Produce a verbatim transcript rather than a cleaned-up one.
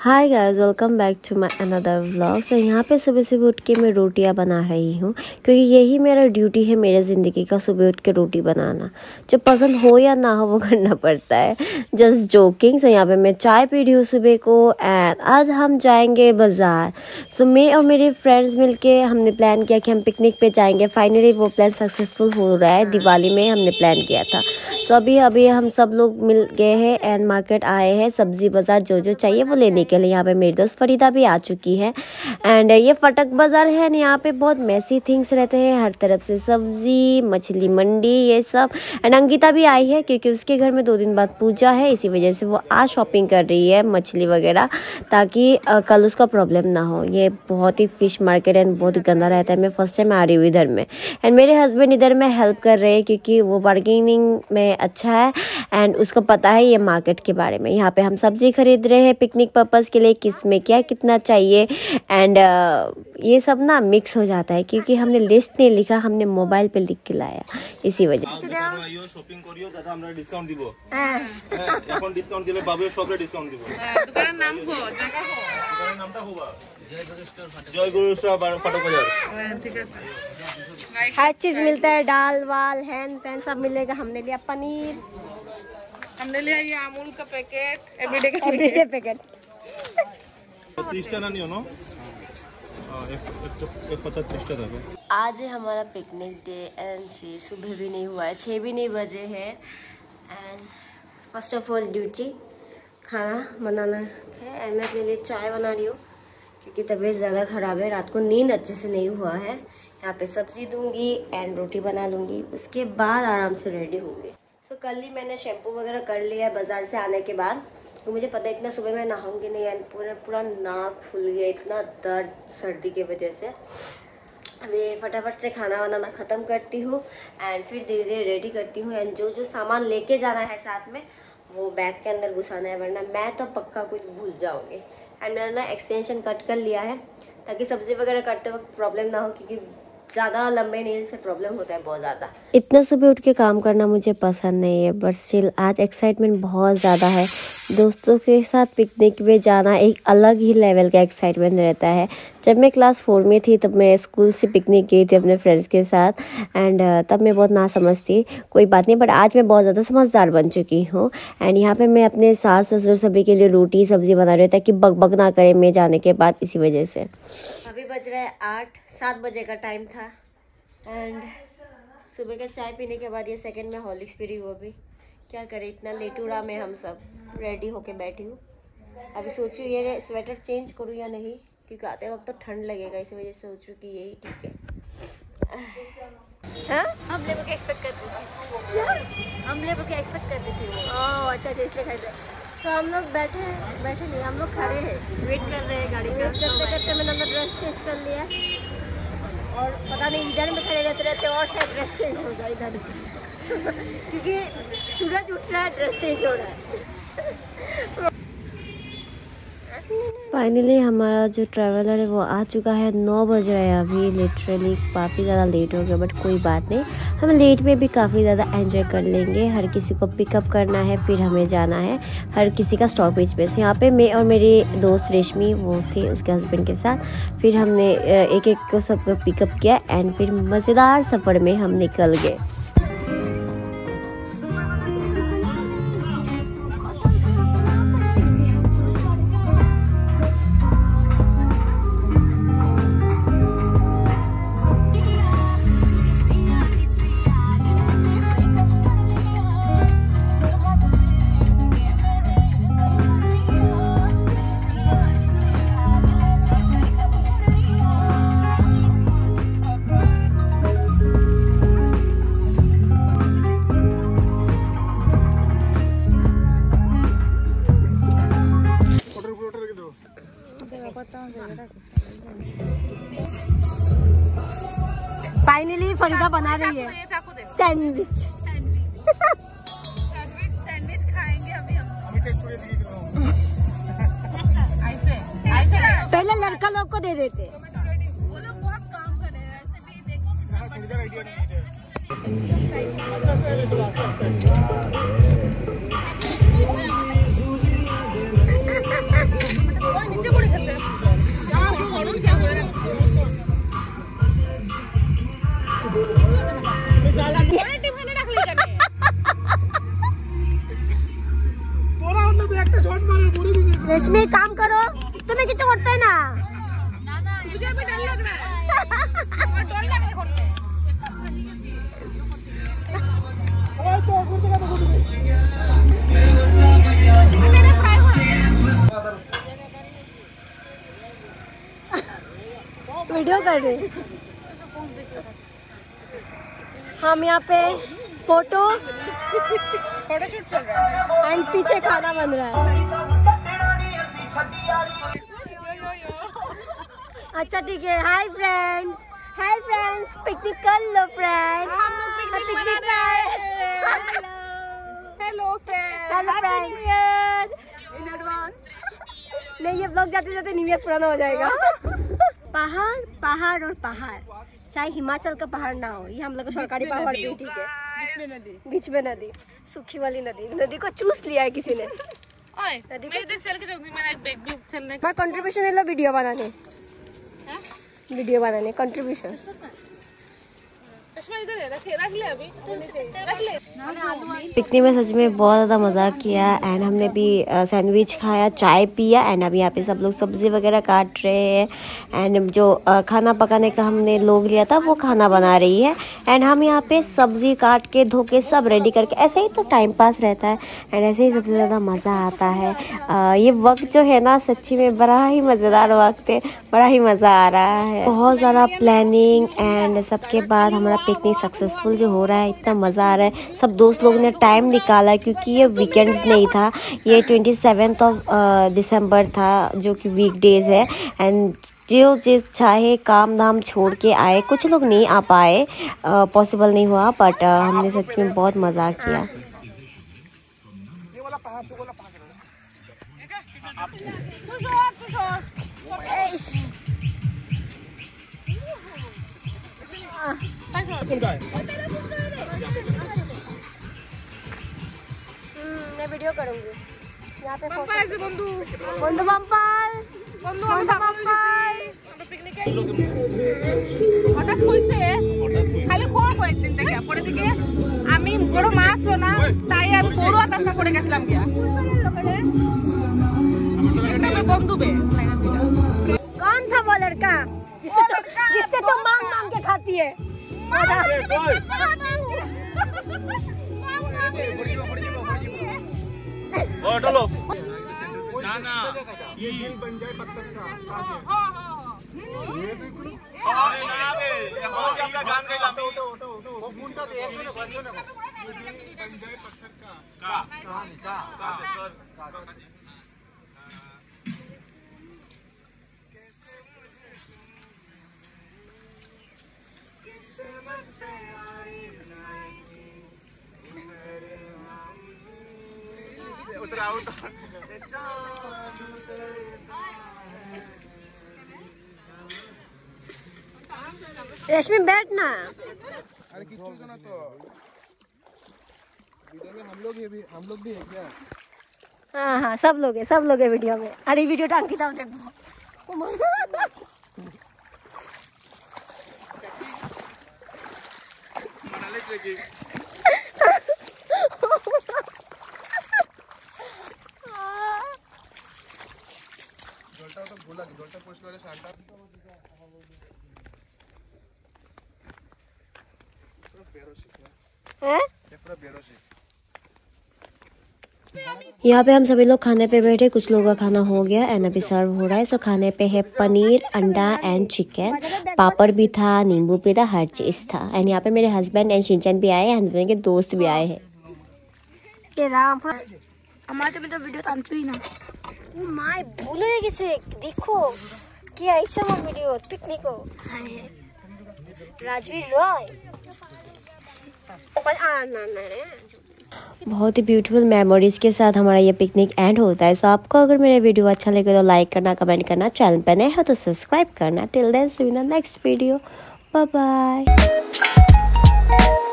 Hi guys, welcome back to my another vlog. So यहाँ पे सुबह सुबह उठ के मैं रोटियाँ बना रही हूँ क्योंकि यही मेरा ड्यूटी है मेरे ज़िंदगी का, सुबह उठ के रोटी बनाना। जो पसंद हो या ना हो वो करना पड़ता है। Just joking. सो यहाँ पे मैं चाय पी रही हूँ सुबह को एंड आज हम जाएंगे बाज़ार। सो मैं और मेरे फ्रेंड्स मिलके हमने प्लान किया कि हम पिकनिक पे जाएंगे। फाइनली वो प्लान सक्सेसफुल हो रहा है। दिवाली में हमने प्लान किया था। सो अभी अभी हम सब लोग मिल गए हैं एंड मार्केट आए हैं, सब्ज़ी बाज़ार जो जो चाहिए वो लेने के लिए। यहाँ पे मेरी दोस्त फरीदा भी आ चुकी है एंड ये फटक बाज़ार है। यहाँ पे बहुत मैसी थिंग्स रहते हैं, हर तरफ से सब्ज़ी, मछली मंडी, ये सब। एंड अंकिता भी आई है क्योंकि उसके घर में दो दिन बाद पूजा है, इसी वजह से वो आज शॉपिंग कर रही है मछली वगैरह, ताकि कल उसका प्रॉब्लम ना हो। ये बहुत ही फ़िश मार्केट एंड बहुत गंदा रहता है। मैं फर्स्ट टाइम आ रही हूँ इधर में एंड मेरे हस्बैंड इधर में हेल्प कर रहे हैं क्योंकि वो बार्गेनिंग में अच्छा है एंड उसको पता है ये मार्केट के बारे में। यहाँ पे हम सब्ज़ी खरीद रहे हैं पिकनिक पर्पज़ के लिए, किस में क्या कितना चाहिए एंड uh, ये सब ना मिक्स हो जाता है क्योंकि हमने लिस्ट नहीं लिखा, हमने मोबाइल पे लिख के लाया, इसी वजह से। শপিং করিও দাদা, আমরা ডিসকাউন্ট দিব। হ্যাঁ এখন ডিসকাউন্ট দিলে বাবুর সবরে ডিসকাউন্ট দিব। দোকানের নাম কো, জায়গা কো, দোকানের নামটা হোবা জয় গুরু স্টোর ফটক বাজার। ঠিক আছে, हर चीज मिलता है, दाल वाल हैन पैन सब मिलेगा। हमने लिया पनीर, हमने लिया ये अमूल का पैकेट, एवरीडे का एवरीडे पैकेट। तीस टा ना नियो नो, एक एक पचास तीस टा था। आज है हमारा पिकनिक डे एंड से सुबह भी नहीं हुआ है, छः भी नहीं बजे है and first of all duty खाना बनाना है एंड मैं अपने लिए चाय बना रही हूँ क्योंकि तबीयत ज़्यादा ख़राब है, रात को नींद अच्छे से नहीं हुआ है। यहाँ पे सब्ज़ी दूंगी एंड रोटी बना लूँगी, उसके बाद आराम से रेडी होंगे। सो so, कल ही मैंने शैम्पू वगैरह कर लिया है बाज़ार से आने के बाद, तो मुझे पता है इतना सुबह मैं नहाऊंगी नहीं एंड पूरा पूरा नाक फूल गया, इतना दर्द सर्दी की वजह से। अभी फटाफट से खाना बनाना ख़त्म करती हूँ एंड फिर धीरे धीरे रेडी करती हूँ एंड जो जो सामान लेके जाना है साथ में वो बैग के अंदर घुसाना है, वरना मैं तो पक्का कुछ भूल जाऊँगी। एंड मैंने ना एक्सटेंशन कट कर लिया है ताकि सब्ज़ी वगैरह काटते वक्त प्रॉब्लम ना हो, क्योंकि ज़्यादा लंबे नेल से प्रॉब्लम होता है बहुत ज़्यादा। इतना सुबह उठ के काम करना मुझे पसंद नहीं है, बट स्टिल आज एक्साइटमेंट बहुत ज़्यादा है। दोस्तों के साथ पिकनिक में जाना एक अलग ही लेवल का एक्साइटमेंट रहता है। जब मैं क्लास फोर में थी तब मैं स्कूल से पिकनिक गई थी अपने फ्रेंड्स के साथ एंड तब मैं बहुत ना समझती, कोई बात नहीं, बट आज मैं बहुत ज़्यादा समझदार बन चुकी हूँ एंड यहाँ पे मैं अपने सास ससुर सभी के लिए रोटी सब्ज़ी बना रही हूँ ताकि बक बक ना करे मैं जाने के बाद, इसी वजह से। अभी बज रहा है आठ, सात बजे का टाइम था एंड सुबह का चाय पीने के बाद ये सेकंड में हॉर्लिक्स पी रही हूँ। अभी क्या करें, इतना लेट उड़ा में हम सब रेडी होके बैठी हूँ। अभी सोच रही हूँ ये स्वेटर चेंज करूँ या नहीं, क्योंकि आते वक्त तो ठंड लगेगा, इसी वजह से सोच रही हूँ कि यही ठीक है। हाँ, हम लोग क्या एक्सपेक्ट करते थे, हम लोग क्या एक्सपेक्ट करते थे। ओह अच्छा अच्छा, इसलिए खरीदे। सो हम लोग बैठे हैं, बैठे नहीं, हम लोग खड़े हैं, वेट कर रहे हैं गाड़ी का। वेट करते करते मैंने अपना ड्रेस चेंज कर लिया और पता नहीं इधर में खड़े रहते रहते और शायद ड्रेस चेंज हो जाए इधर क्योंकि सूरज उठ रहा है, ड्रेस चेंज हो रहा है। फाइनली हमारा जो ट्रैवलर है वो आ चुका है। नौ बज रहा है अभी, लिटरली काफ़ी ज़्यादा लेट हो गया, बट कोई बात नहीं, हम लेट में भी काफ़ी ज़्यादा एंजॉय कर लेंगे। हर किसी को पिकअप करना है, फिर हमें जाना है हर किसी का स्टॉपेज पे। यहाँ पे मैं और मेरी दोस्त रेशमी वो थी उसके हस्बैंड के साथ, फिर हमने एक एक को सबको पिकअप किया एंड फिर मज़ेदार सफ़र में हम निकल गए। फाइनली फरीदा बना रही है सैंडविच। सैंडविच सैंडविच खाएंगे अभी हम। अभी टेस्ट ऐसे ऐसे पहले लड़का लोग को दे देते, वो लोग बहुत काम कर रहे हैं। ऐसे भी देखो आइडिया नहीं है। रेशमी काम करो, तुम्हें কিছু করতে না। ना ना मुझे भी डर लग रहा है और डर लग रहा है करते। ओए तो गुर्दे का तो गुर्दे मेरे फ्राई हुआ वीडियो कर रहे हम यहाँ पे फोटो फोटोशूट चल रहा है एंड पीछे खाना बन रहा है। अच्छा ठीक है। Hi friends, hi friends, picnic कर लो फ्रेंड्स। हम लोग पिकनिक मना रहे हैं। Hello friends, hello friends in advance. नहीं ये ब्लॉग जाते जाते न्यू ईयर पुराना हो जाएगा। पहाड़ पहाड़ और पहाड़, चाहे हिमाचल का पहाड़ ना हो, ये हम लोग का सरकारी पहाड़ भी ठीक है। बीच में नदी, सूखी वाली नदी, नदी को चूस लिया है किसी ने। ओए मैं इधर चल के चलती, मैंने एक बैग भी चलने मैं कंट्रीब्यूशन ले लो वीडियो बनाने, वीडियो बनाने कंट्रीब्यूशन। चश्मा इधर है, रख रख ले अभी रख ले। पिकनिक में सच में बहुत ज़्यादा मज़ा किया एंड हमने भी सैंडविच खाया, चाय पिया एंड अभी यहाँ पे सब लोग सब्ज़ी वगैरह काट रहे हैं एंड जो uh, खाना पकाने का हमने लोग लिया था वो खाना बना रही है एंड हम यहाँ पे सब्ज़ी काट के धो के सब रेडी करके, ऐसे ही तो टाइम पास रहता है एंड ऐसे ही सबसे ज़्यादा मज़ा आता है। uh, ये वक्त जो है ना सच्ची में बड़ा ही मज़ेदार वक्त है, बड़ा ही मज़ा आ रहा है। बहुत ज़्यादा प्लानिंग एंड सबके बाद हमारा पिकनिक सक्सेसफुल जो हो रहा है, इतना मज़ा आ रहा है। सब दोस्त लोग ने टाइम निकाला क्योंकि ये वीकेंड्स नहीं था, ये ट्वेंटी सेवेंथ ऑफ दिसंबर था जो कि वीकडेज है एंड जो जिस चाहे काम धाम छोड़ के आए। कुछ लोग नहीं आ पाए, पॉसिबल नहीं हुआ, बट uh, हमने सच में बहुत मज़ा किया। मैं वीडियो करूंगी यहाँ पे बम्पर ऐसे बंधु बंधु बम्पर বন্ধু আমরা আমরা পিকনিকে হঠাৎ কইছে খালি খোর কয়েকদিন থেকে পরে থেকে আমি বড় মাছ লো না তাই আমি বড় আতাসা করে গেছিলাম গিয়া একটা বন্ধু বে कौन था वो लड़का जिससे तो जिससे तो मांग मांग के खाती है? चलो ना ना ये दिल बन जाए पत्थर का। हां हां ये भी अरे ना बे और अपना काम कर ला उठो उठो उठो वो मुंडा दे एक मिनट बंद ना ये दिल बन जाए पत्थर का का का का सर उतर आउट रेशमी बैठ ना। अरे किस चीज ना तो वीडियो में हम लोग ये भी हम लोग भी है क्या? हाँ हाँ सब लोग है, सब लोग है वीडियो में। अरे वीडियो टांग की देखो জলটা তো ভোলা জলটা পরিষ্কার করে শান্তা পুরো বেরোশি हैं? ये पूरा बेरोशी। यहाँ पे हम सभी लोग खाने पे बैठे, कुछ लोगों का खाना हो गया एंड अभी सर्व हो रहा है। सो खाने पे है पनीर, अंडा एंड चिकन, पापड़ भी था, नींबू भी था, हर चीज़ था एंड यहाँ पे मेरे हस्बैंड एंड शिनचैन भी आए, हस्बैंड के दोस्त भी आए हैं। हमारे तो वीडियो तामचुरी ना ओ माय भूले किसे देखो कि ऐसा मत वीडियो पिकनिक को राजवीर रॉय पर आ ना ना बहुत ही ब्यूटीफुल मेमोरीज के साथ हमारा ये पिकनिक एंड होता है। सो आपको अगर मेरा वीडियो अच्छा लगे तो लाइक करना, कमेंट करना, चैनल पर नए हो तो सब्सक्राइब करना। Till then see you in the next video, bye bye.